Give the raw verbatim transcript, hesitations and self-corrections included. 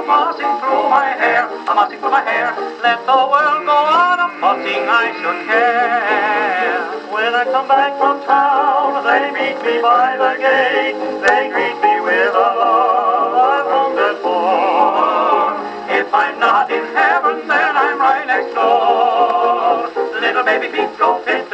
fussing through my hair, a mussing through my hair. Let the world go on a fussing, I should care. When I come back from town, they meet me by the gate. They greet me with a love I've hungered for. If I'm not in heaven, then I'm right next door. Little baby feet go fit